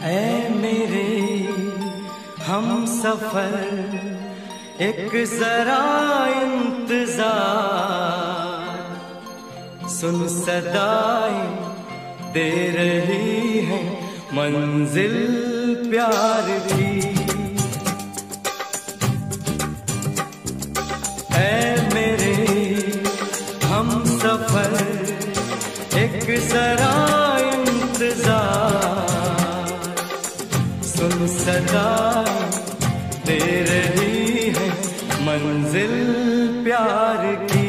ऐ मेरे हम सफर एक जरा इंतजार, सुन सदाएं दे रही है मंजिल प्यार की। ऐ मेरे हम सफर एक जरा इंतजार, सुन सदाएं दे रही है मंजिल प्यार की।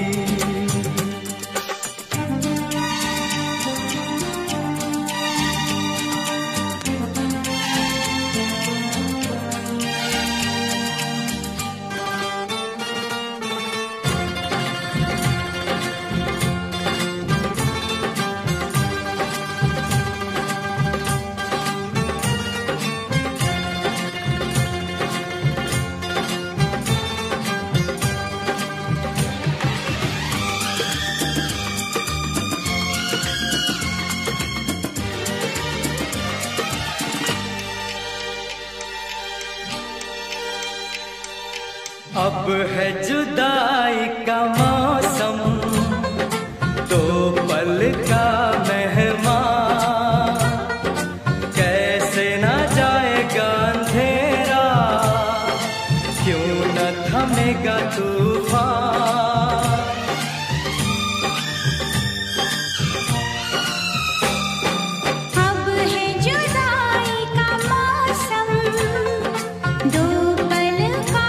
अब है जुदाई का मौसम, दो पल का मेहमान, कैसे ना जाएगा अंधेरा, क्यों न थमेगा तूफान। अब है जुदाई का मौसम, दो पल का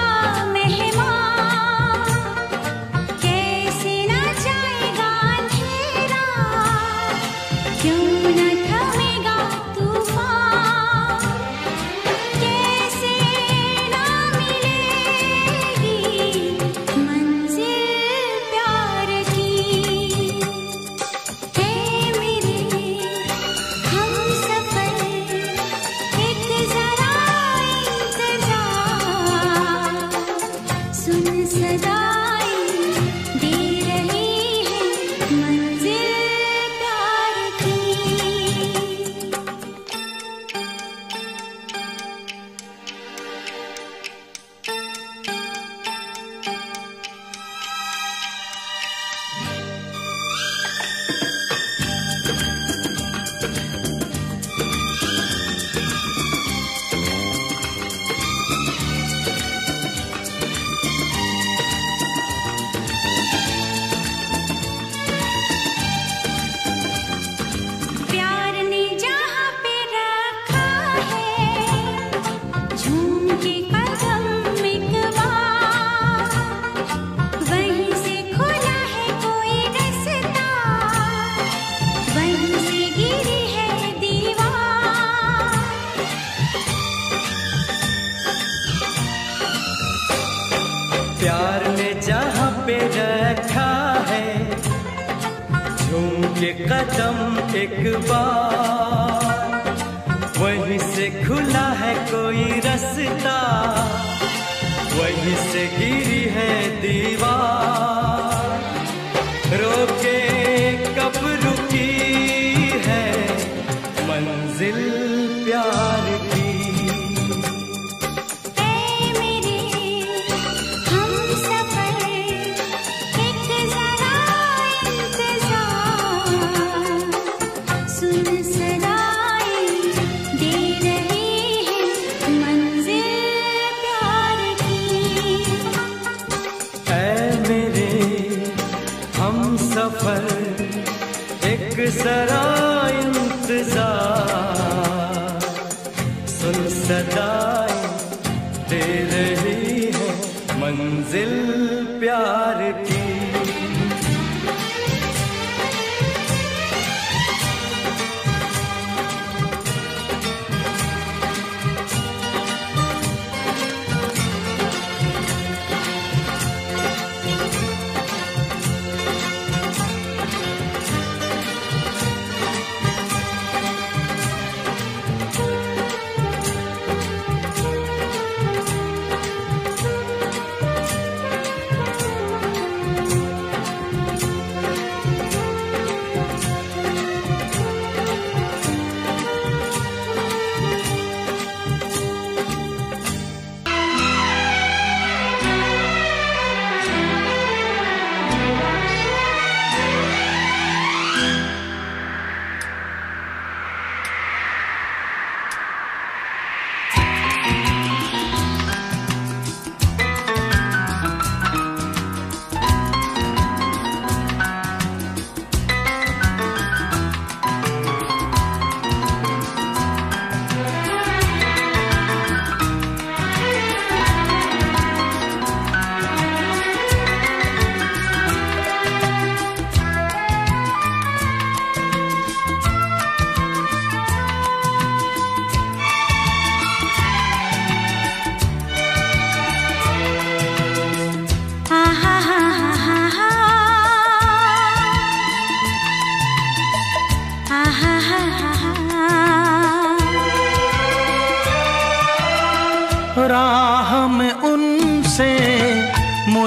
प्यार ने जहाँ पे रखा है, झूम के कदम एक बार, वहीं से खुला है कोई रास्ता, वहीं से गिरी है दीवार, रोके कब रुकी है मंजिल प्यार की। सफर एक जरा इंतजार,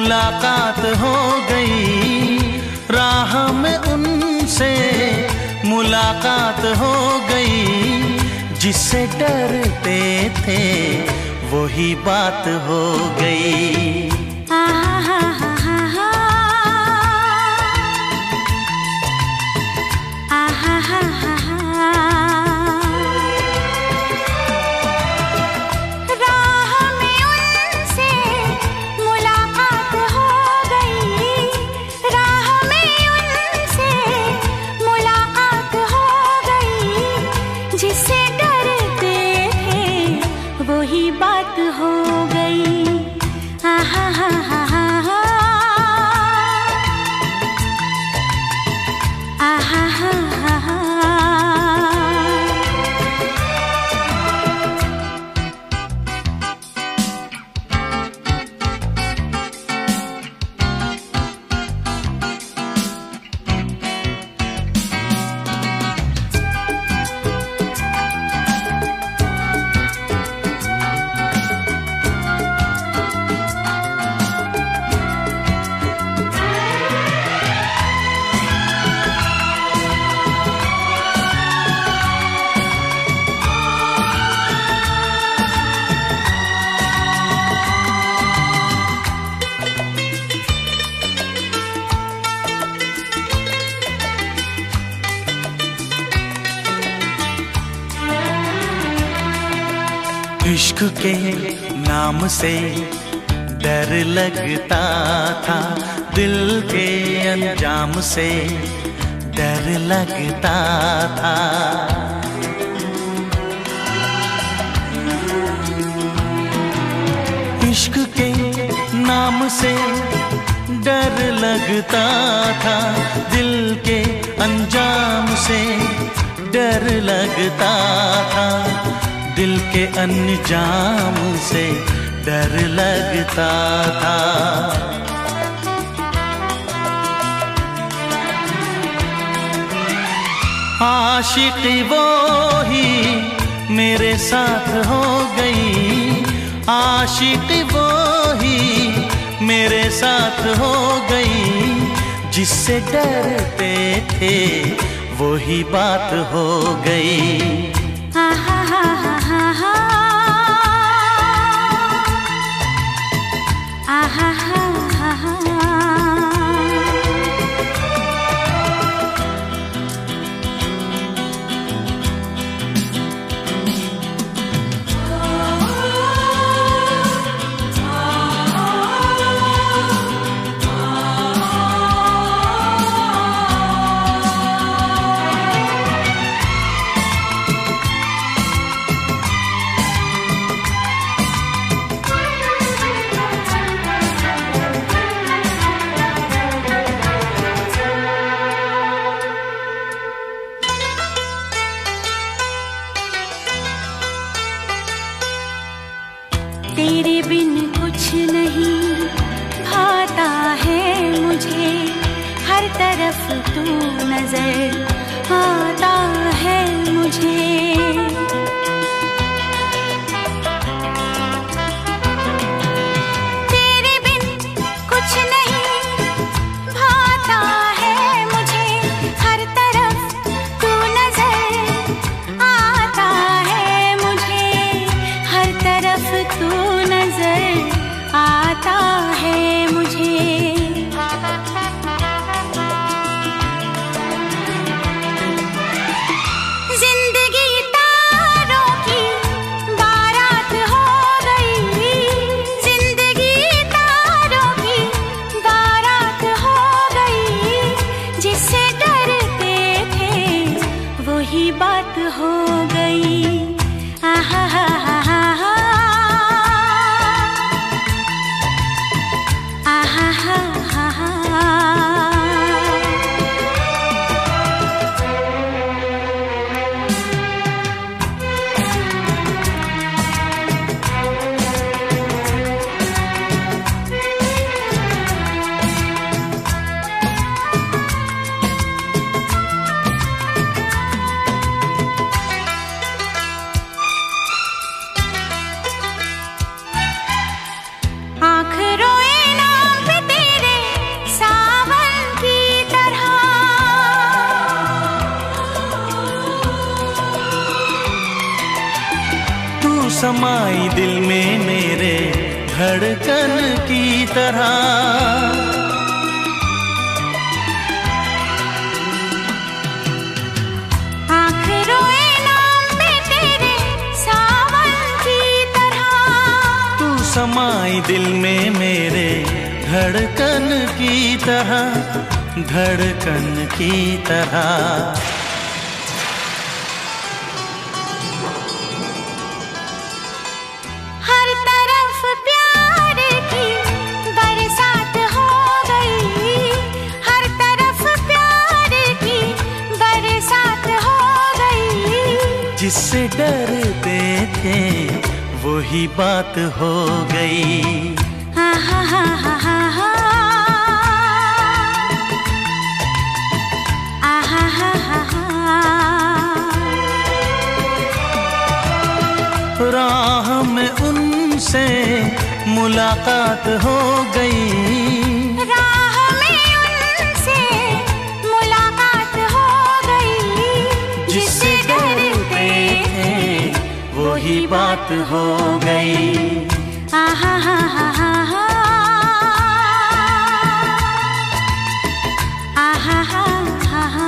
मुलाकात हो गई, राह में उनसे मुलाकात हो गई। जिससे डरते थे वही बात हो गई। इश्क के नाम से डर लगता था, दिल के अंजाम से डर लगता था। इश्क के नाम से डर लगता था, दिल के अंजाम से डर लगता था। दिल के अंजाम से डर लगता था। आशिकी वो ही मेरे साथ हो गई, आशिकी वो ही मेरे साथ हो गई। जिससे डरते थे वही बात हो गई। तेरे बिन कुछ नहीं भाता है मुझे, हर तरफ तू नजर आता है मुझे। तेरे बिन कुछ नहीं भाता है मुझे, हर तरफ तू नजर आता है मुझे, हर तरफ तू नजर आता है मुझे। जिंदगी तारों की बारात हो गई, जिंदगी तारों की बारात हो गई। जिससे डरते थे वही बात हो गई। आहा हा हा हा हा, आहा हा हा हा। समाई दिल में मेरे धड़कन की तरह। आँख रोए नाम पे तेरे सावन की तरह। तू समाई दिल में मेरे धड़कन की तरह, धड़कन की तरह। हर तरफ प्यार की बरसात हो गई, हर तरफ प्यार की बरसात हो गई। जिससे डरते थे वही बात हो गई। हा हा हा हा हा हा, आहा हा हा हा। राह में उनसे मुलाकात हो गई, राह में उनसे मुलाकात हो गई। जिससे डरते थे वही बात हो गई। आहा हा हा हा हा, आहा हा हा हा।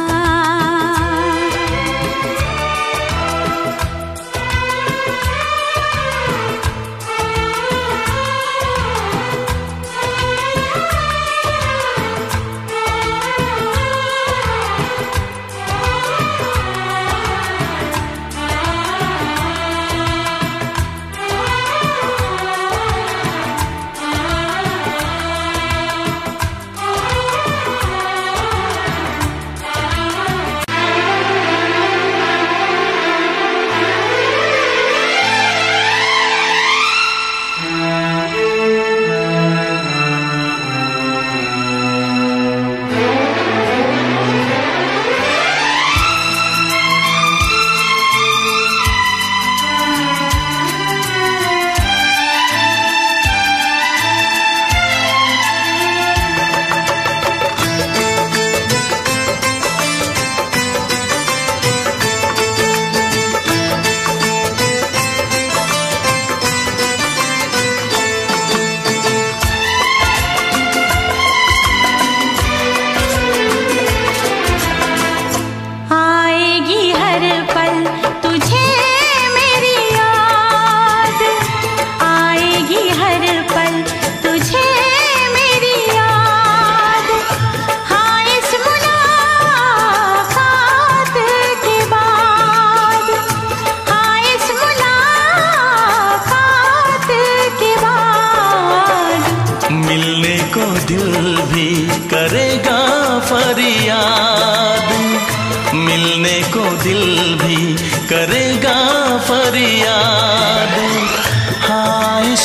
दिल भी करेगा फरियाद, मिलने को दिल भी करेगा फरियाद। हाँ इस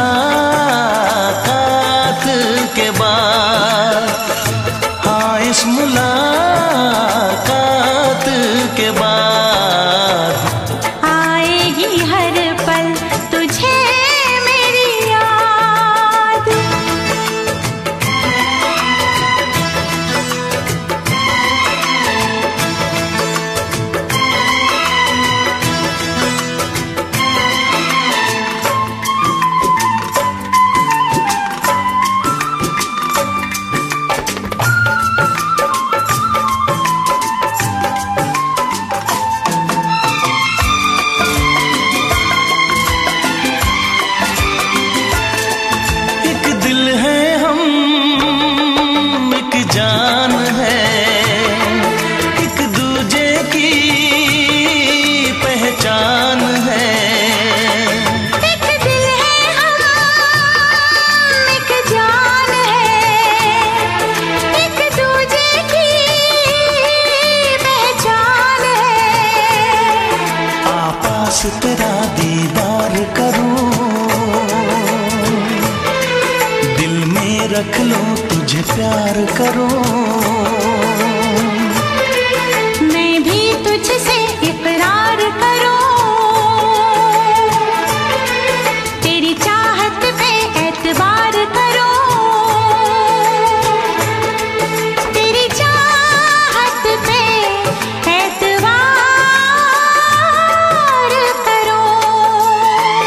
मुलाकात के बाद, हाँ इस मुलाकात के बाद आएगी हर पल तुझे मेरी याद। जान है एक दूजे की पहचान है, एक दिल है हम एक जान है, एक दूजे की पहचान है। आपास तेरा दीदार करूं, दिल में रख लो तुझे प्यार करूं, मैं भी तुझसे इकरार करूं, तेरी चाहत पे एतबार करूं, तेरी चाहत पे एतबार करूं।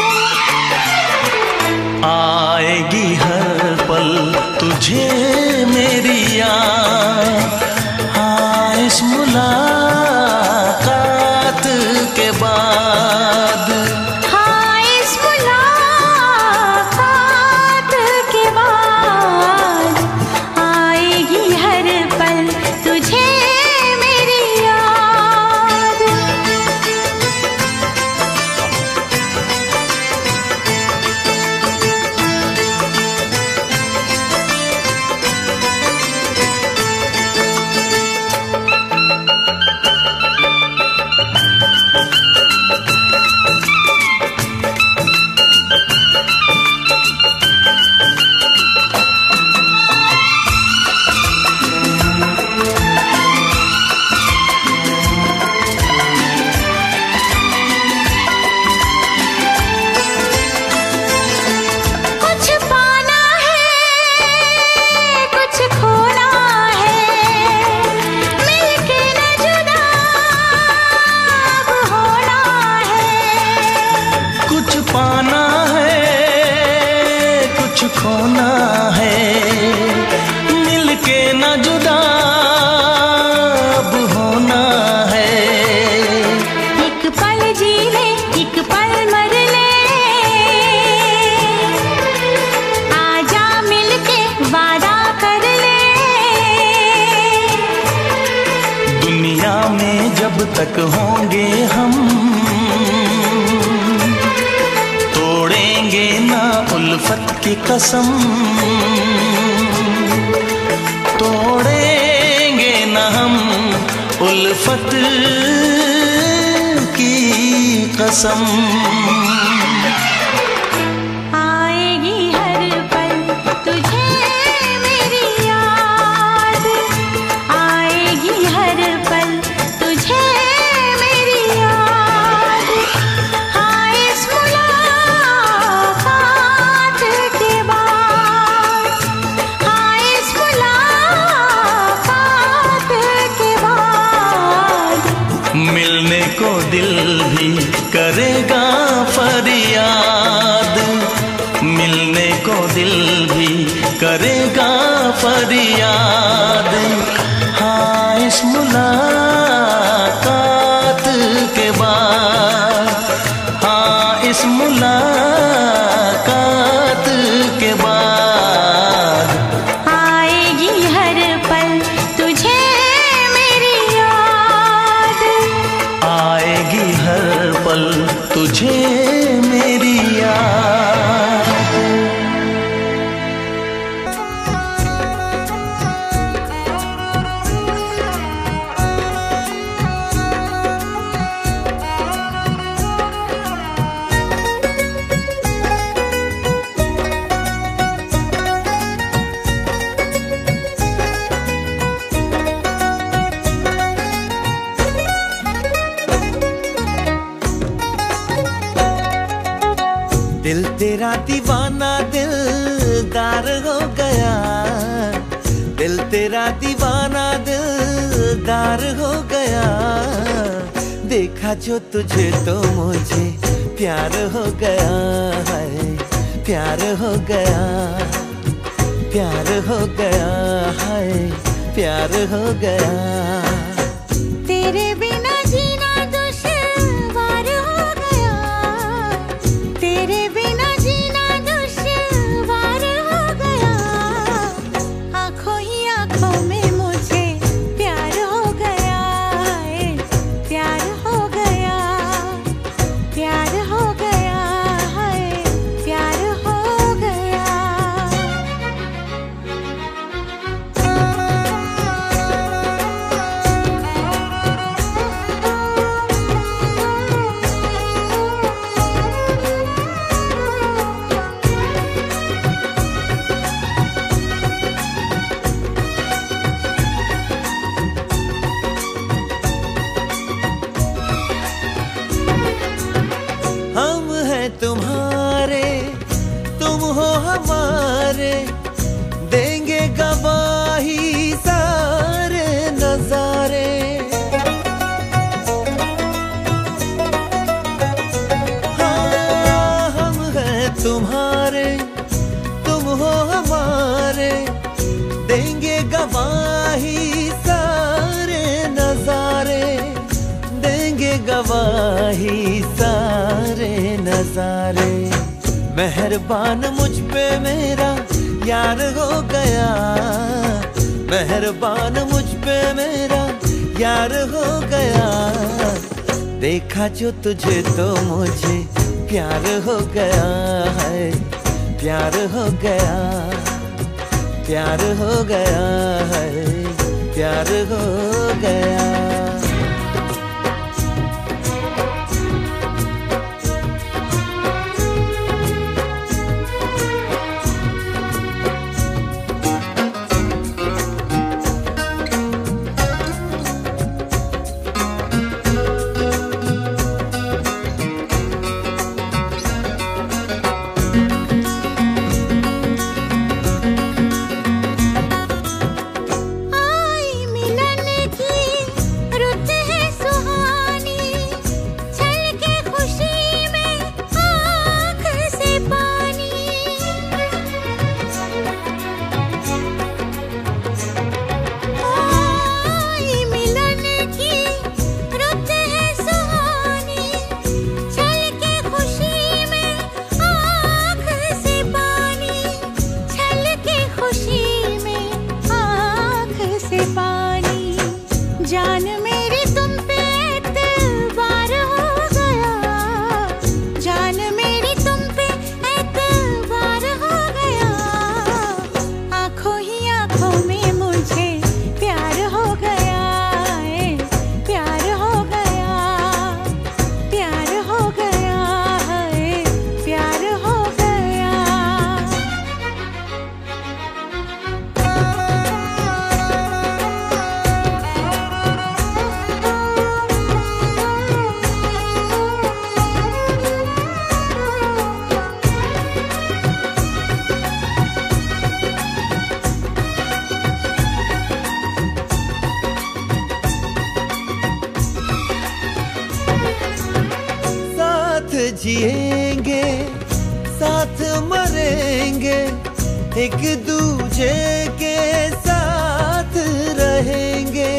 उल्फत की कसम, तोड़ेंगे न हम उल्फत की कसम। आएगी हर पल तुझे मेरी याद, आएगी हर पल तुझे मेरी याद। हाँ इस मुलाकात के बाद, हाँ इस मुलाकात के बाद मिलने को दिल भी करेगा फरियाद, मिलने को दिल भी करेगा फरियाद। हाँ इस मुलाकात के बाद, हाँ इस मुलाकात के बाद आएगी हर पल तुझे मेरी याद, आएगी हर पल तुझे मेरी याद। दिल तेरा दीवाना दिलदार हो गया, दिल तेरा दीवाना दिलदार हो गया। देखा जो तुझे तो मुझे प्यार हो गया है, प्यार हो गया, प्यार हो गया है, प्यार हो गया। तेरे बिना जीना दुश्वार हो गया, तेरे बिना जीना दुश्वार हो गया। आँखों ही आँखों में मुझे प्यार हो गया है, प्यार हो गया, प्यार हो गया है, प्यार हो गया। हम हैं तुम्हारे, तुम हो हमारे, देंगे गवाही सारे नजारे। हाँ हम हैं तुम्हारे, तुम हो हमारे, देंगे गवाही सारे नजारे, देंगे गवाही सारे नजारे। मेहरबान मुझ पे मेरा यार हो गया, मेहरबान मुझ पे मेरा यार हो गया। देखा जो तुझे तो मुझे प्यार हो गया है, प्यार हो गया, प्यार हो गया है, प्यार हो गया। आई मिलन की जिएंगे साथ मरेंगे, एक दूजे के साथ रहेंगे।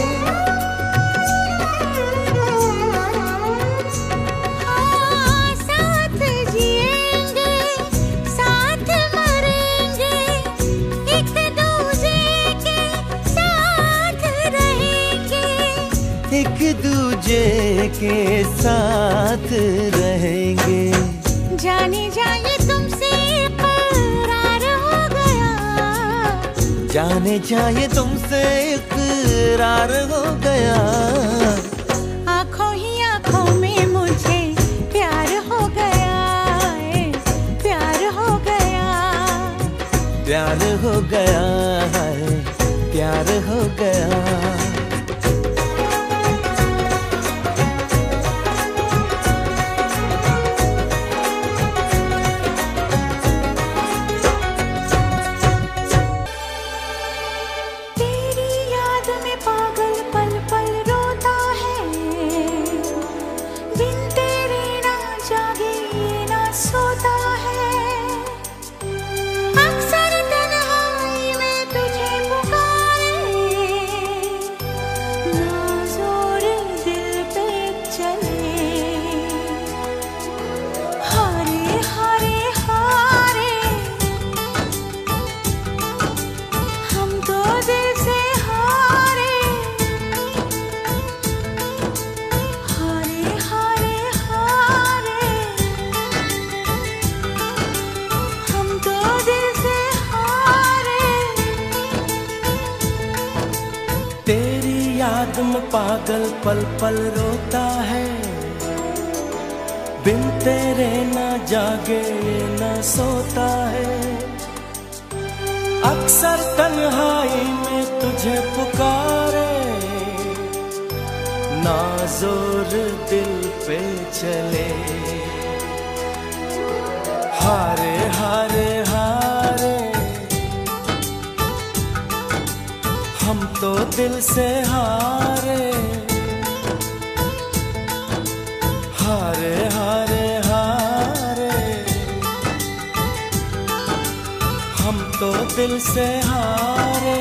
हाँ, साथ जिएंगे साथ मरेंगे, एक दूजे के साथ रहेंगे, एक दूजे के साथ रहेंगे। जाने जाए तुमसे इकरार हो गया, जाने जाए तुमसे इकरार हो गया। आँखों ही आँखों में मुझे प्यार हो गया, प्यार हो गया, प्यार हो गया है, प्यार हो गया। याद में पागल पल पल रोता है, बिन तेरे ना जागे ना सोता है। अक्सर तन्हाई में तुझे पुकारे, ना जोर दिल पे चले। हारे हारे हारे हम तो दिल से हारे, हारे हारे हारे हम तो दिल से हारे।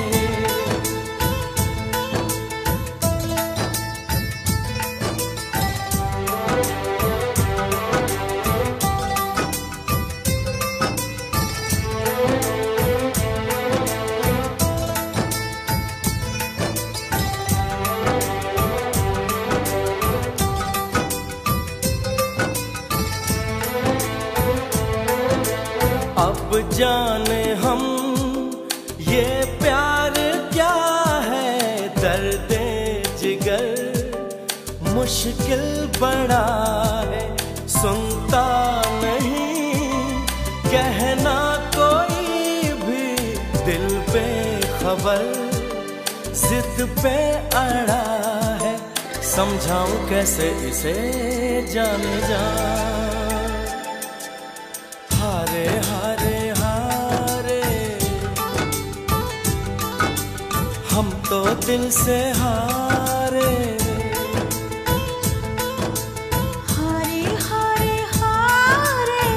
अब जाने हम ये प्यार क्या है, दर्द जिगर मुश्किल बड़ा है। सुनता नहीं कहना कोई भी, दिल पे खबर जिद पे अड़ा है। समझाऊं कैसे इसे जाने जा, हारे हारे हारे हम तो दिल से हारे। हारे हारे हारे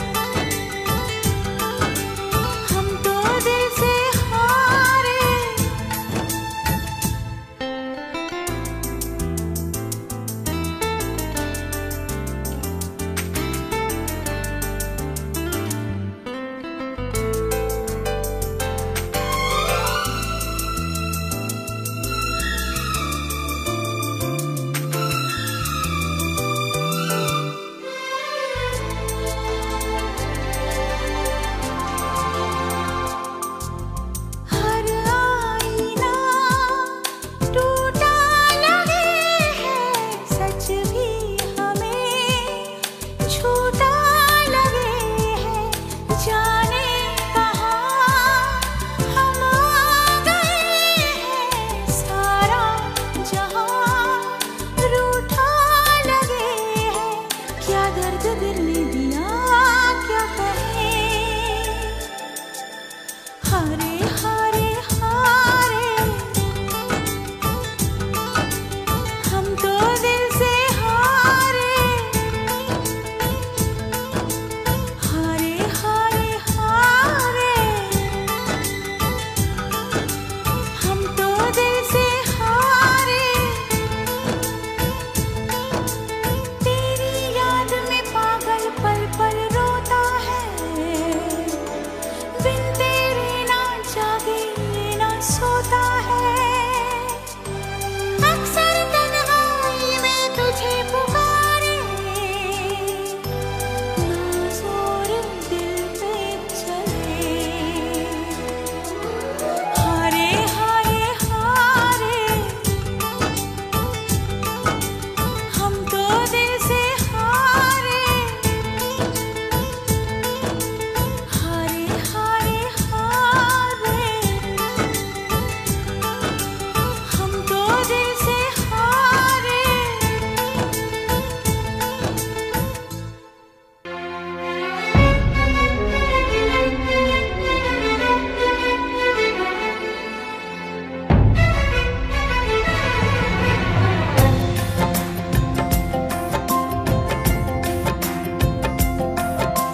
हम तो दिल से हारे।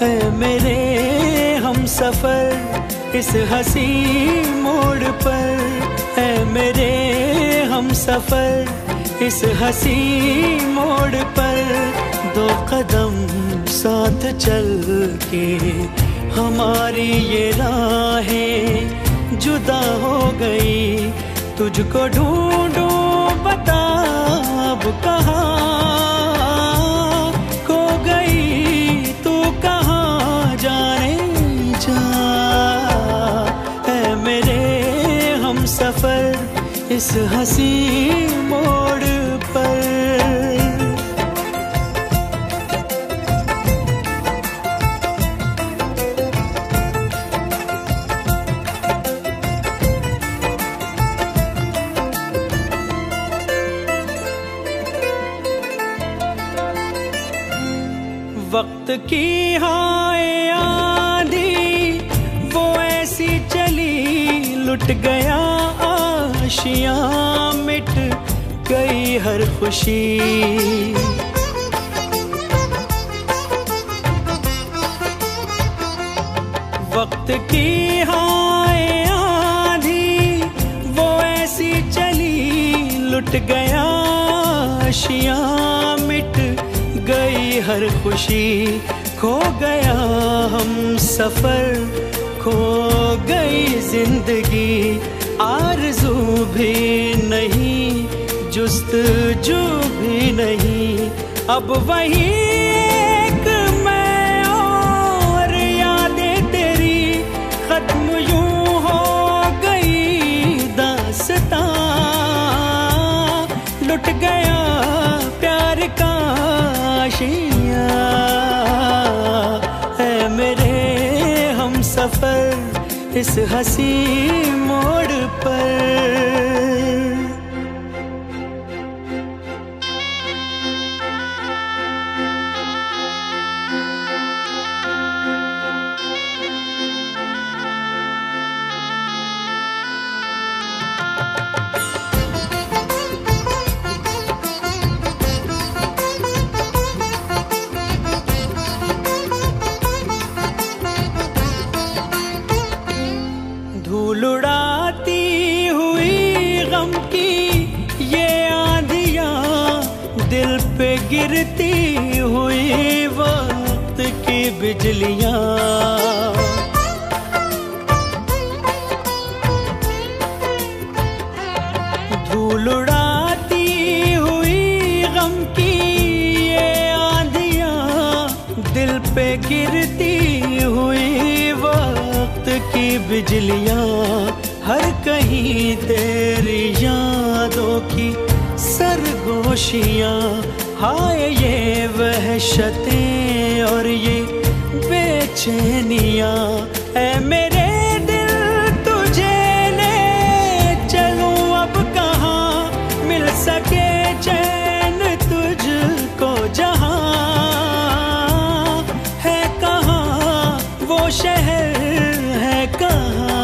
ऐ मेरे हम सफर इस हंसी मोड़ पर, ऐ मेरे हम सफर इस हंसी मोड़ पर, दो कदम साथ चल के हमारी ये राहें जुदा हो गई। तुझको ढूंढूं बता अब कहाँ खो गई, तू कहाँ जाने जा। ऐ मेरे हम सफर इस हंसी मोड़ पर। वक्त की हाय आंधी वो ऐसी चली, लुट गया आशियाँ मिट गई हर खुशी। वक्त की हाय आंधी वो ऐसी चली, लुट गया आशियाँ मिट गई हर खुशी। खो गया हम सफर, खो गई जिंदगी, आरज़ू भी नहीं जुस्तजू भी नहीं। अब वही एक मैं और यादें तेरी, खत्म यूं हो गई दास्तां। लुट गया प्यार का आशियाँ, ऐ मेरे हम सफर इस हंसी मोड़ पर। धूल उड़ाती हुई गम की ये आंधियाँ, दिल पे गिरती हुई वक्त की बिजलियाँ। धूल उड़ाती हुई गम की ये आंधियाँ, दिल पे गिरती हुई वक्त की बिजलियाँ। हर कहीं तेरी यादों की सरगोशियाँ, हाय ये वहशतें और ये बेचैनियाँ। ऐ मेरे दिल तुझे ले चलूं अब कहाँ, मिल सके चैन तुझको जहाँ। है कहाँ वो शहर, है कहाँ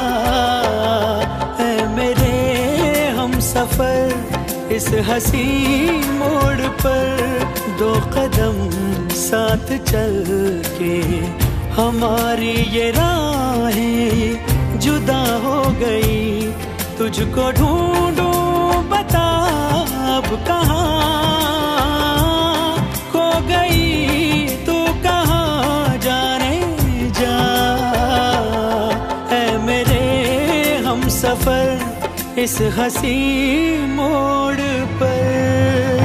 है मेरे हम सफर इस हंसी मोड़ पर। दो कदम साथ चल के हमारी ये राहें जुदा हो गई। तुझको ढूंढूं बता अब कहाँ खो गई, तू कहाँ जाने जा। ऐ मेरे हम सफर इस हंसी मोड़ पर।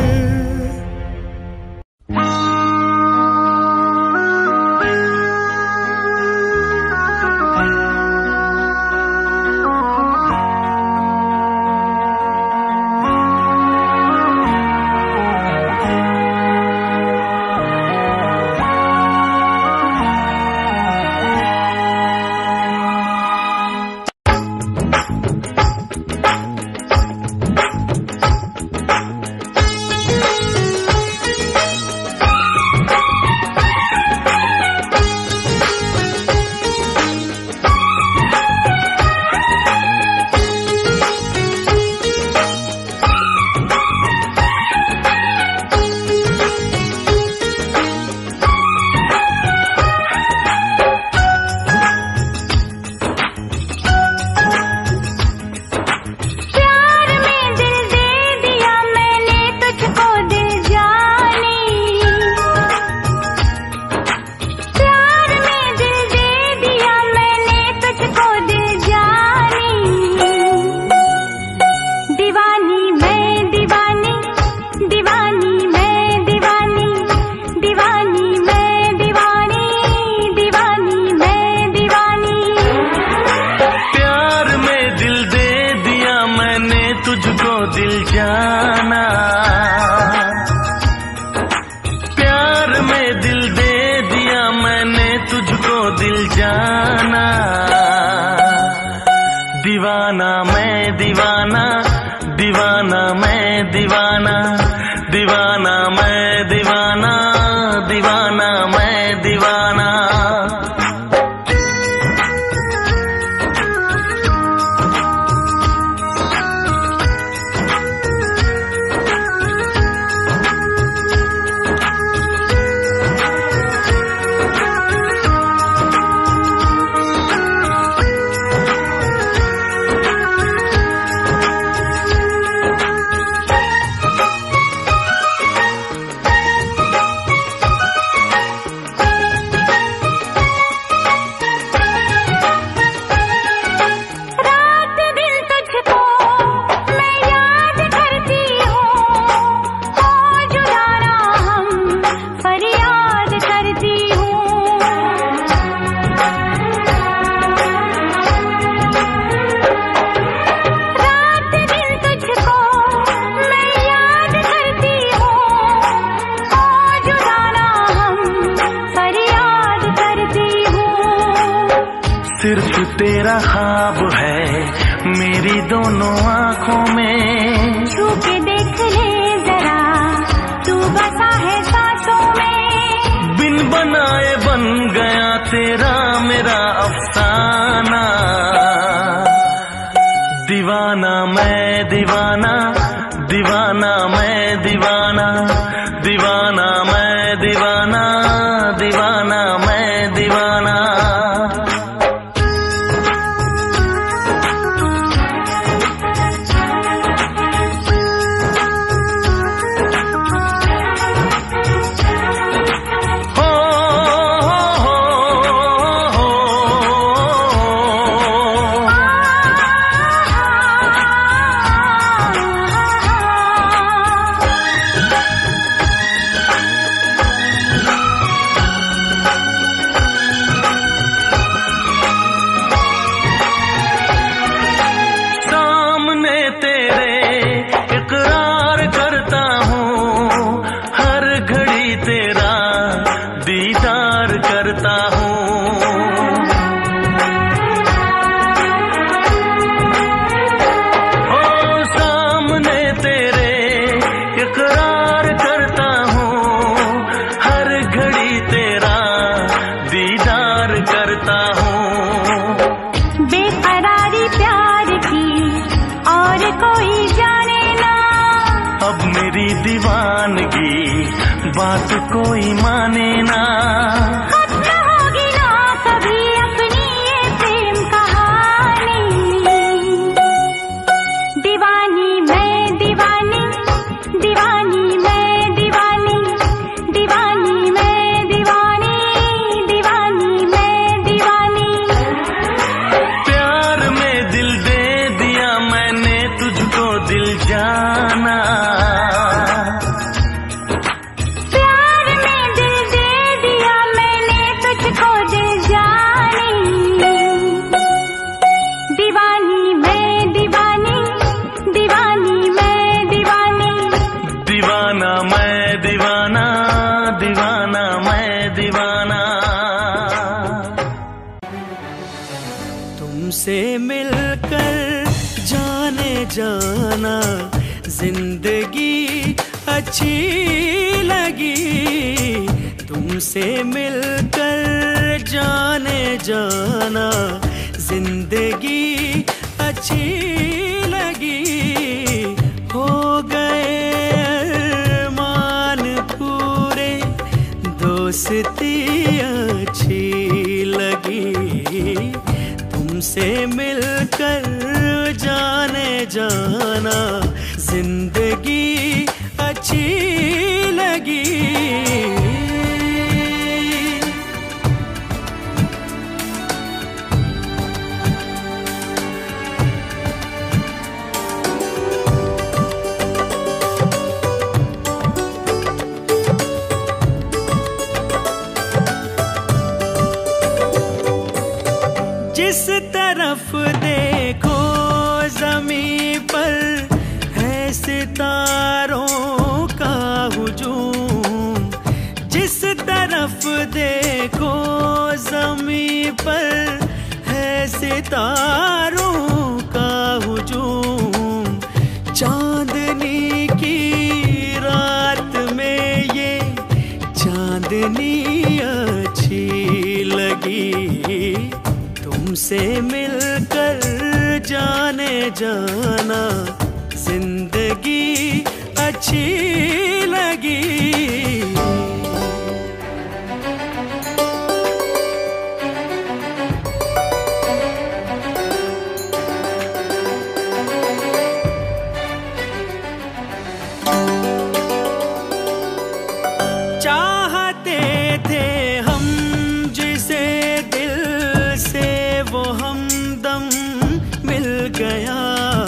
जाना। दीवाना मैं दीवाना, दीवाना मैं दीवाना, दीवाना मैं दीवाना, दीवाना मैं दीवाना। सिर्फ तेरा ख्वाब है मेरी दोनों आँखों में, छू के देख ले जरा तू बसा है सांसों में। बिन बनाए बन गया तेरा मेरा अफसाना। दीवाना मैं दीवाना, दीवाना मैं दीवाना, दीवाना मैं दीवाना, दीवाना मैं दीवाना। तेरा दीदार करता हूँ, ओ सामने तेरे इकरार करता हूँ, हर घड़ी तेरा दीदार करता हूँ। बेकरारी प्यार की और कोई जाने ना, अब मेरी दीवानगी बात कोई माने ना। खत्म होगी ना कभी अपनी ये प्रेम कहानी। दीवानी मैं दीवानी, दीवानी मैं दीवानी, दीवानी मैं दीवानी, दीवानी मैं दीवानी। प्यार में दिल दे दिया मैंने तुझको दिल जाना। दीवाना मैं दीवाना, दीवाना मैं दीवाना। तुमसे मिलकर जाने जाना जिंदगी अच्छी लगी। तुमसे मिलकर जाने जाना जिंदगी अच्छी लगी। हो गए अरमान पूरे, दोस्ती अच्छी लगी। तुमसे मिलकर जाने जाना जिंदगी अच्छी लगी। जिस तरफ देखो ज़मीं पर है सितारों का हुजूम। जिस तरफ देखो ज़मीं पर तारों का हुजूम, चांदनी की रात में ये चांदनी अच्छी लगी। तुमसे मिलकर जाने जाना जिंदगी अच्छी लगी। चाहते थे हम जिसे दिल से वो हमदम मिल गया।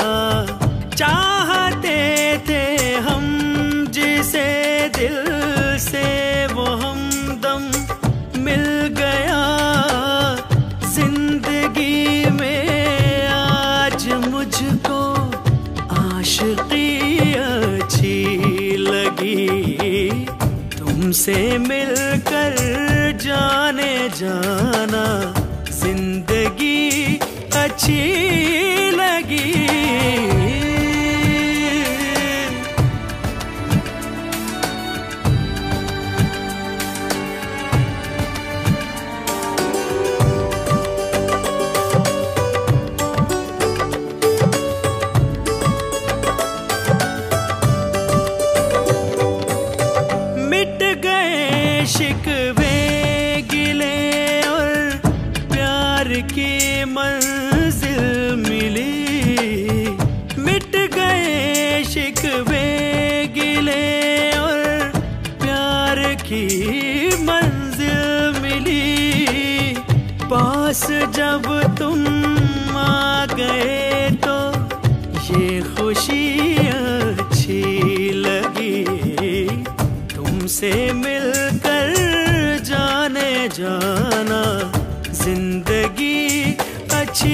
चाहते थे हम जिसे दिल से वो हमदम मिल गया। जिंदगी में आज मुझको आशिकी अच्छी लगी। तुमसे मिलकर जाने जाना जिंदगी अच्छी लगी। शिकवे गिले और प्यार की मंजिल मिली। मिट गए शिकवे गिले और प्यार की मंजिल मिली। पास जब तुम आ गए तो ये खुशी अच्छी लगी। तुमसे मिलकर जाने जाना जिंदगी अच्छी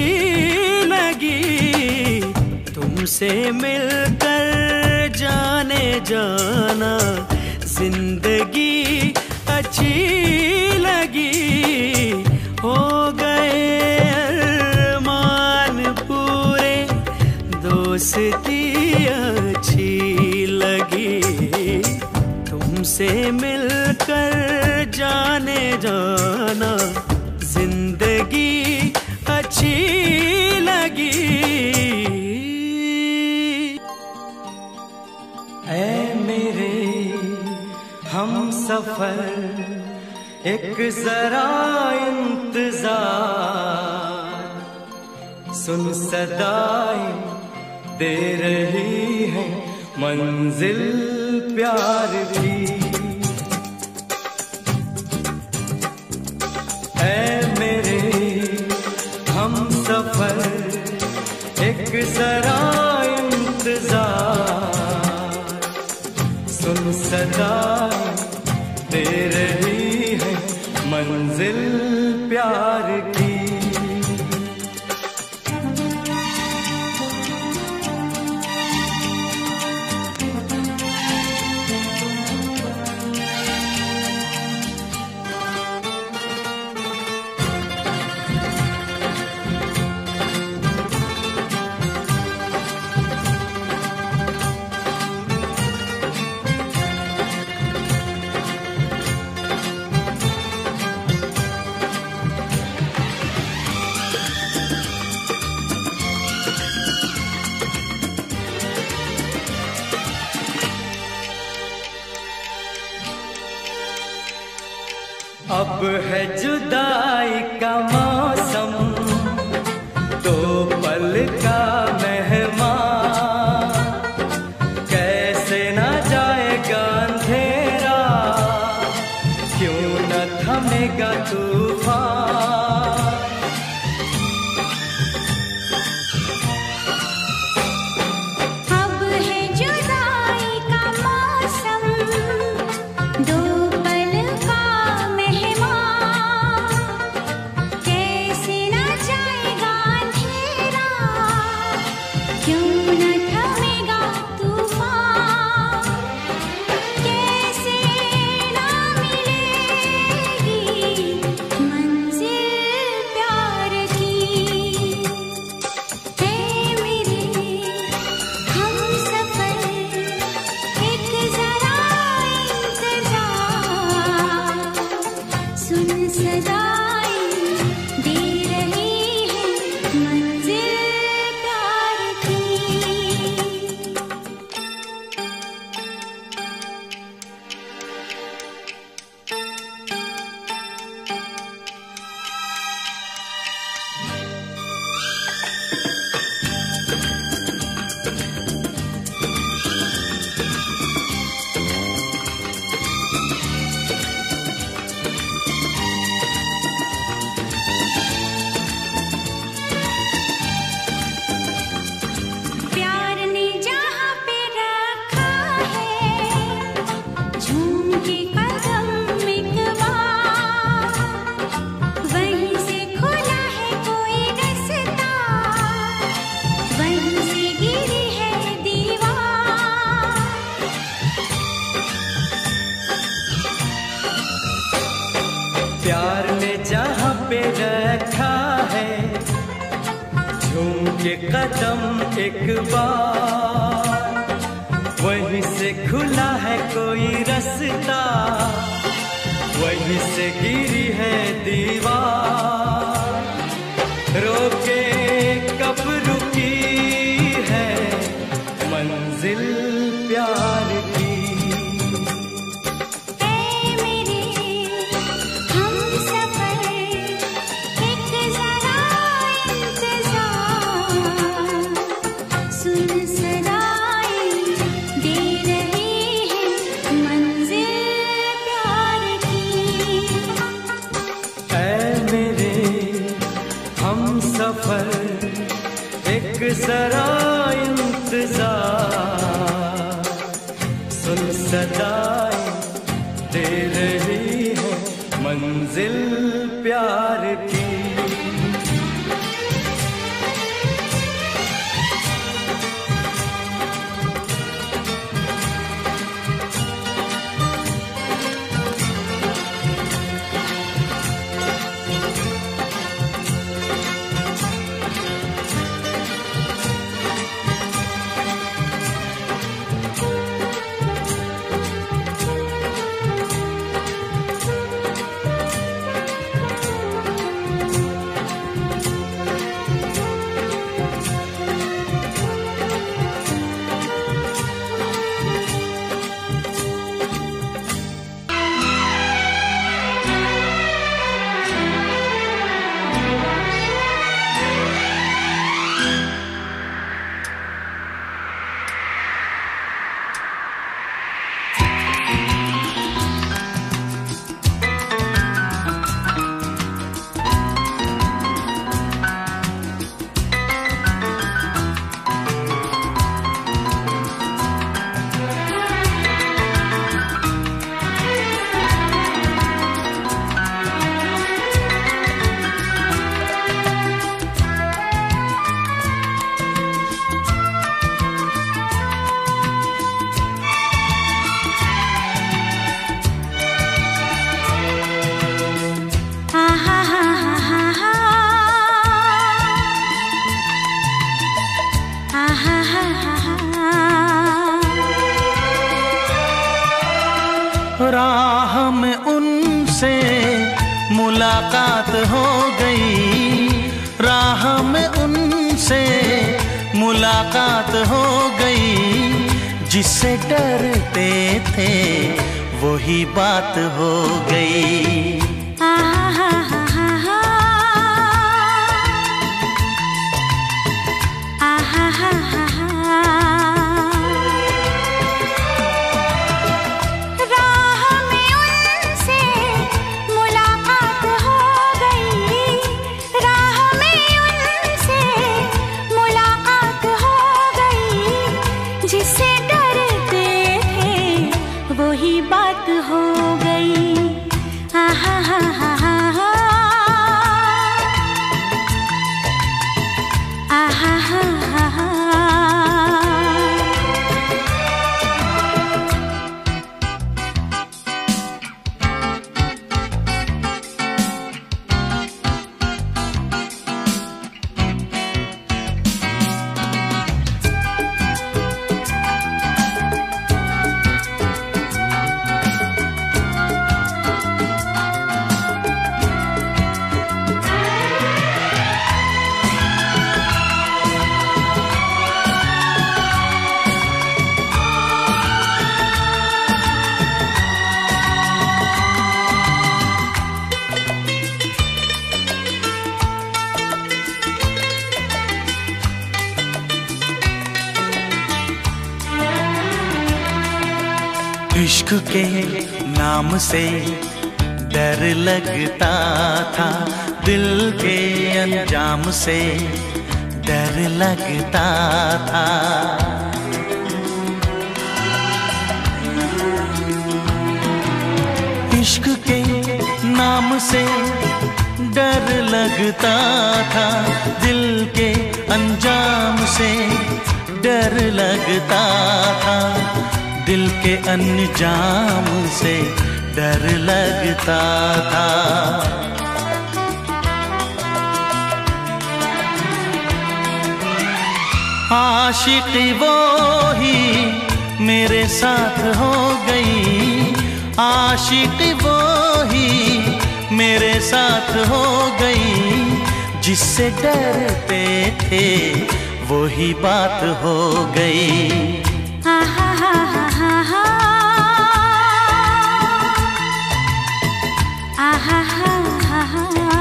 लगी। तुमसे मिलकर जाने जाना जिंदगी अच्छी लगी। हो गए अरमान पूरे, दोस्ती अच्छी लगी। तुमसे मिलकर जाने जाना जिंदगी अच्छी लगी। ऐ मेरे हम सफर एक जरा इंतजार, सुन सदाएं दे रही है मंजिल प्यार की। ऐ मेरे हम सफर एक जरा इंतजार, सुन सदा दे रही है मंजिल प्यार की। अब है जुदाई का मौसम, दो पल का मेहमान, कैसे न जाएगा अंधेरा, क्यों न थमेगा तूफान। प्यार ने जहाँ पे रखा है, झूम के कदम एक बार, वहीं से खुला है कोई रास्ता, वहीं से गिरी है दीवार। रोके कब रुकी है मंजिल प्यार की। एक जरा इंतजार, सुन सदाएं दे रही है मंजिल प्यार की। राह में उनसे मुलाकात हो गई, राह में उनसे मुलाकात हो गई। जिससे डरते थे वही बात हो गई। इश्क के नाम से डर लगता था, दिल के अंजाम से डर लगता था। इश्क के नाम से डर लगता था, दिल के अंजाम से डर लगता था। दिल के अंजाम से डर लगता था। आशिकी वो ही मेरे साथ हो गई, आशिकी वो ही मेरे साथ हो गई। जिससे डरते थे वही बात हो गई। आहा हा हा हा हा, आहा हा हा हा।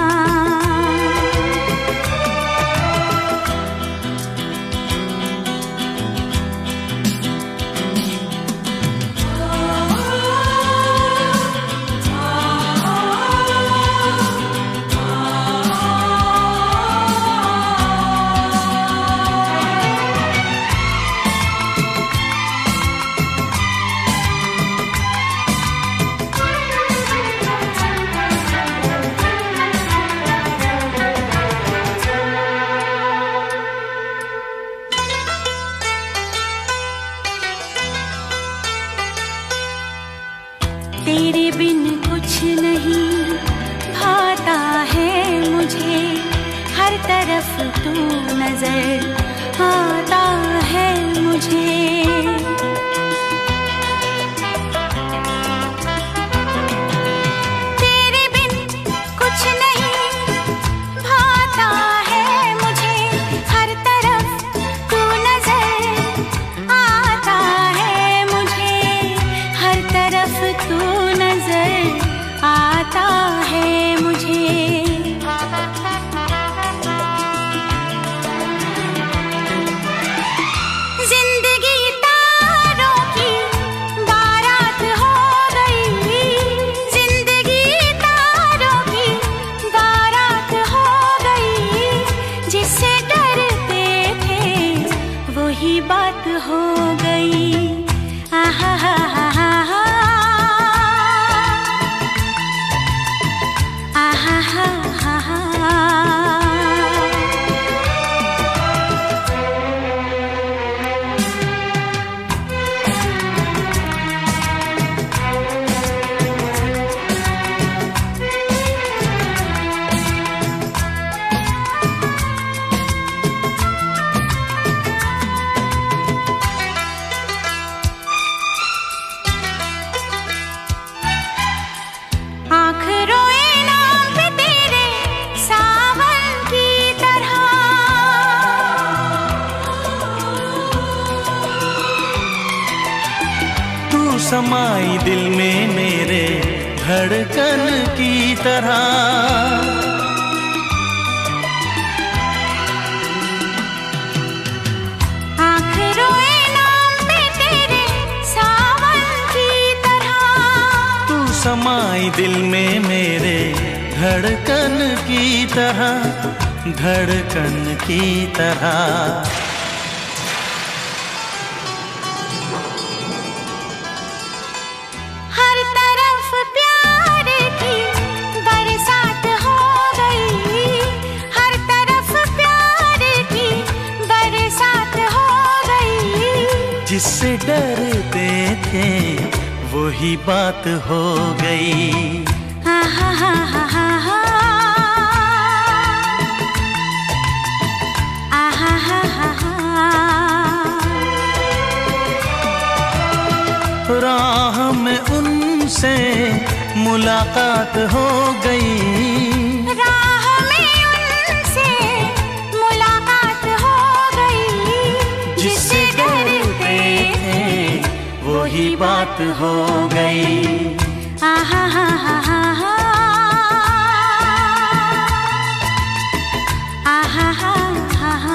तेरे बिन कुछ नहीं भाता है मुझे, हर तरफ तू नजर आता है मुझे। तेरे बिन कुछ नहीं भाता है मुझे, हर तरफ तू नजर आता है मुझे, हर तरफ तू नजर आता है मुझे। जिंदगी तारों की बारात हो गई, जिंदगी तारों की बारात हो गई। जिससे डरते थे वही बात हो गई। आहा हा हा हा हा, आहा हा हा हा। आँख रोए नाम पे तेरे सावन की तरह, तू समाई दिल में मेरे धड़कन की तरह। आँख रोए नाम पे तेरे सावन की तरह। तू समाई दिल में मेरे धड़कन की तरह, धड़कन की तरह। हर तरफ प्यार की बरसात हो गई, हर तरफ प्यार की बरसात हो गई। जिससे डरते थे वही बात हो गई। आहा हा हा हा हा, आहा हा हा हा। राह में उनसे मुलाकात हो गई, राह में उनसे मुलाकात हो गई। जिससे डरते थे वही बात हो गई। आहा हा हा हा हा, आहा हा हा हा।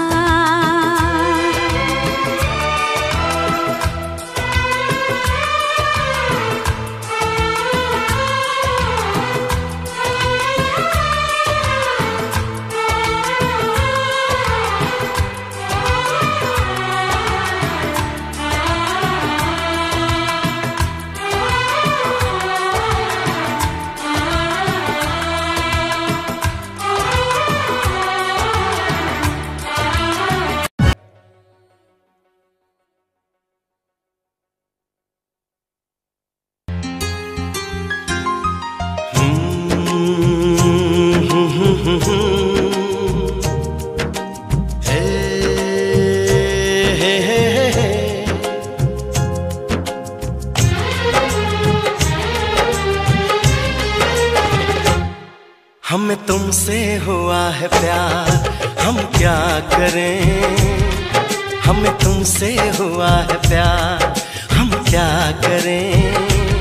हमें तुमसे हुआ है प्यार, हम क्या करें। हमें तुमसे हुआ है प्यार, हम क्या करें।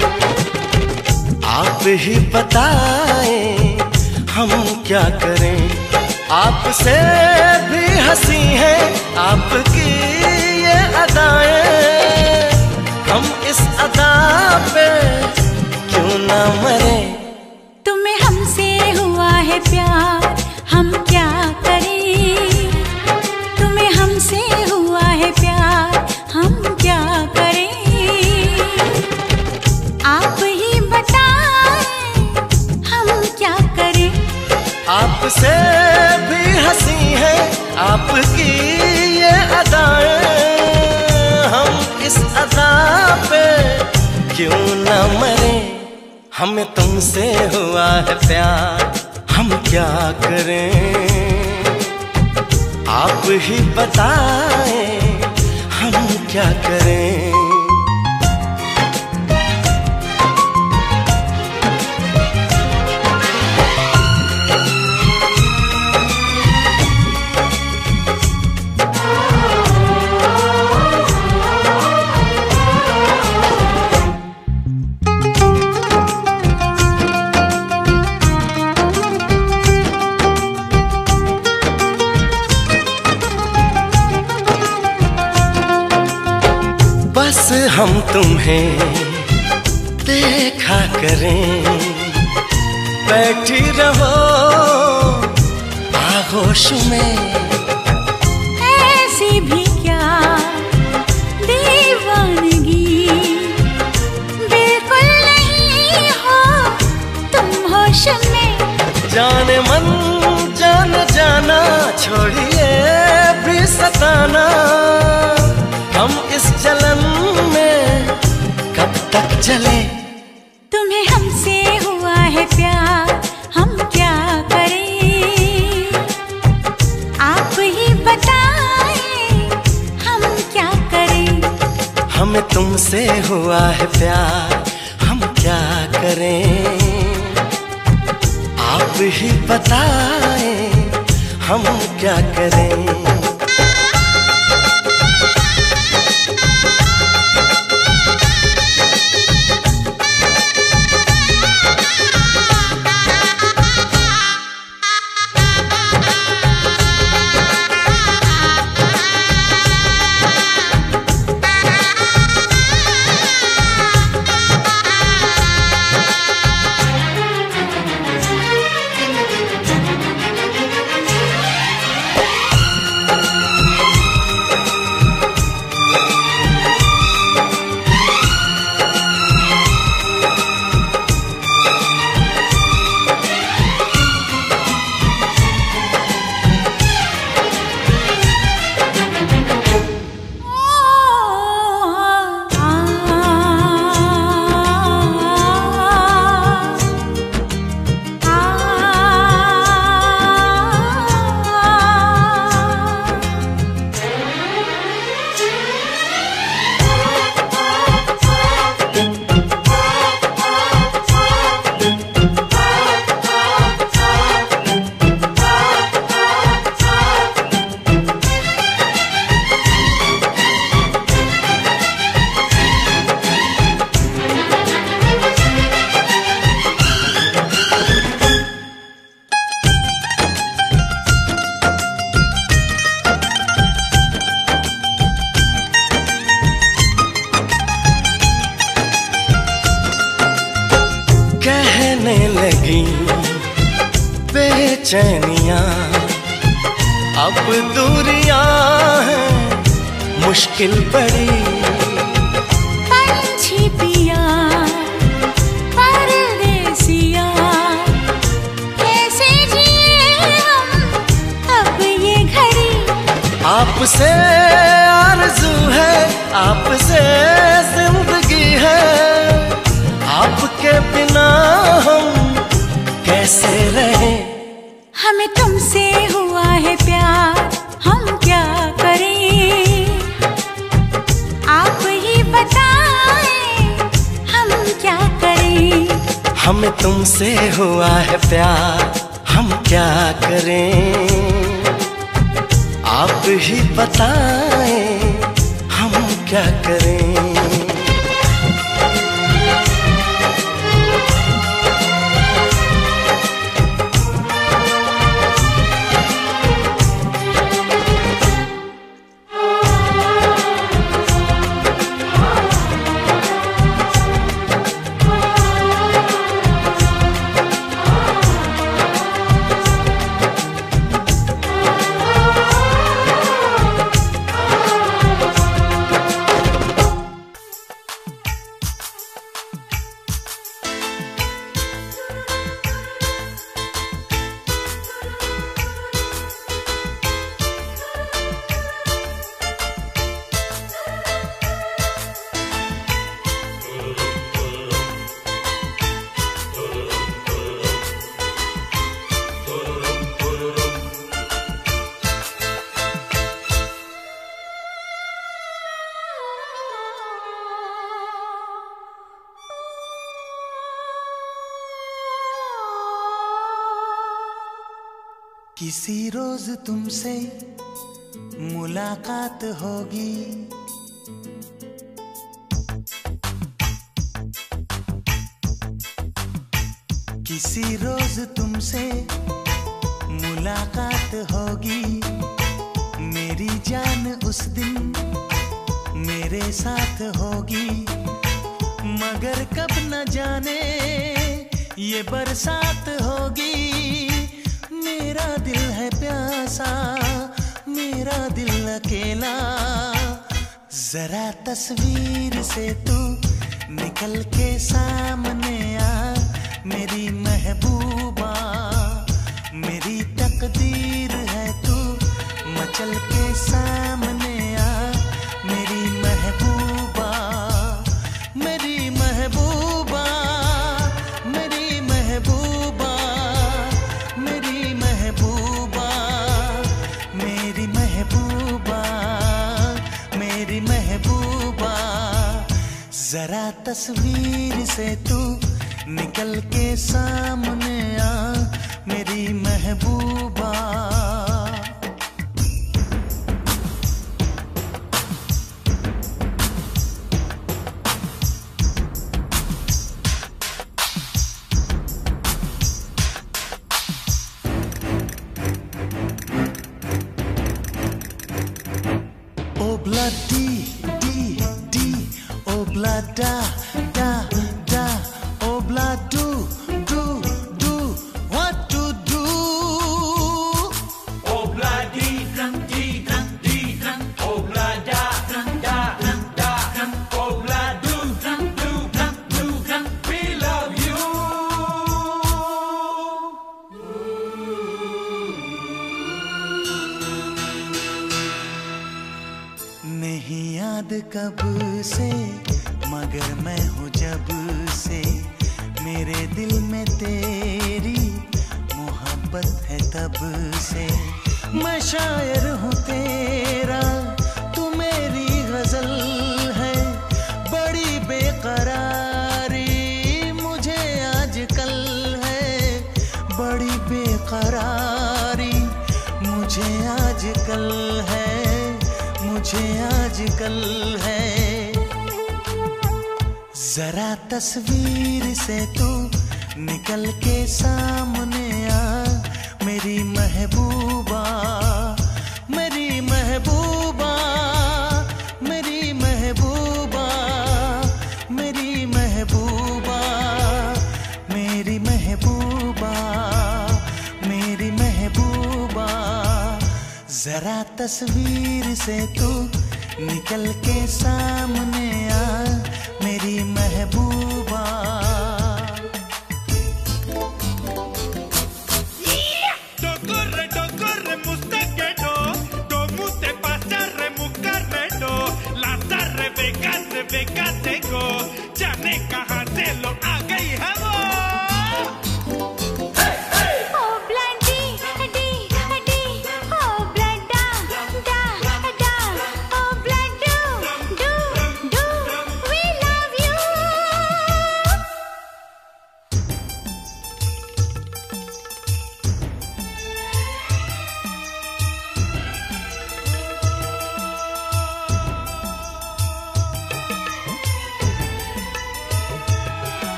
आप ही बताएं हम क्या करें। आपसे भी हंसी है आपकी ये अदाएं, हम इस अदा पे क्यों ना मरे। तुम्हें हमसे हुआ है प्यार, हम क्या करें। तुम्हें हमसे हुआ है प्यार, हम क्या करें। आप ही बताएं हम क्या करें। आपसे भी हंसी है आपकी ये अदाएं, हम इस अदा पे क्यों ना मरे। हमें तुमसे हुआ है प्यार, हम क्या करें। आप ही बताएं हम क्या करें। बस हम तुम्हें देखा करें, बैठी रहो आगोश में। ऐसी भी क्या दीवानगी, बिल्कुल नहीं हो तुम होश में। जाने मन जान जाना, छोड़िए भी सताना। हम इस जलन में कब तक जले। तुम्हें हमसे हुआ है प्यार, हम क्या करें। आप ही बताएं हम क्या करें। हमें तुमसे हुआ है प्यार, हम क्या करें। आप ही बताएं हम क्या करें। लगी बेचैनियां, अब दूरियां हैं मुश्किल बड़ी। पंछी पिया परदेसिया, कैसे जिए हम अब ये घड़ी। आपसे आरज़ू है, आपसे जिंदगी है, आपके बिना हम कैसे रहें। हमें तुमसे हुआ है प्यार, हम क्या करें। आप ही बताएं हम क्या करें। हमें तुमसे हुआ है प्यार, हम क्या करें आप ही बताएं, हम क्या करें। किसी रोज तुमसे मुलाकात होगी, किसी रोज तुमसे मुलाकात होगी। मेरी जान उस दिन मेरे साथ होगी, मगर कब न जाने ये बरसात होगी। मेरा दिल है प्यासा, मेरा दिल अकेला, जरा तस्वीर से तू निकल के सामने आ। मेरी महबूबा, मेरी तकदीर है तू मचल के सामने आ। मेरी महबूबा, मेरी महबूबा, मेरी महबूबा, मेरी महबूबा, मेरी महबूबा, मेरी महबूबा। जरा तस्वीर से तू निकल के सामने आ, मेरी महबूबा। Obla di di di, obla da da da, obla do do do, what to do? Obla di drum di drum di drum, obla da drum da drum da drum, obla do drum do drum do drum. We love you. नहीं याद कब से मगर मैं हूँ जब से, मेरे दिल में तेरी मोहब्बत है तब से। मैं शायर हूँ तेरा, तू मेरी गजल है। बड़ी बेकरारी मुझे आजकल है, बड़ी बेकरारी मुझे आजकल है, मुझे आजकल है। जरा तस्वीर से तू निकल के सामने आ, मेरी महबूबा, मेरी महबूबा, मेरी महबूबा, मेरी महबूबा, मेरी महबूबा, मेरी महबूबा। जरा तस्वीर से तू निकल के सामने आ, मेरी महबूबा। जाने कहाँ से लो आ गई है वो।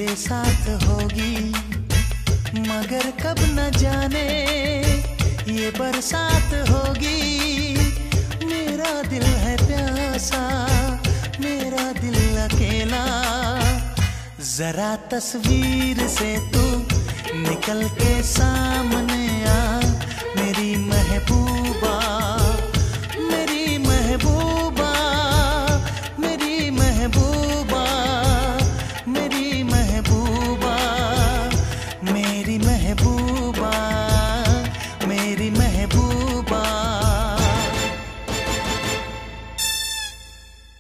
साथ होगी, मगर कब न जाने ये बरसात होगी। मेरा दिल है प्यासा, मेरा दिल अकेला, जरा तस्वीर से तू निकल के सामने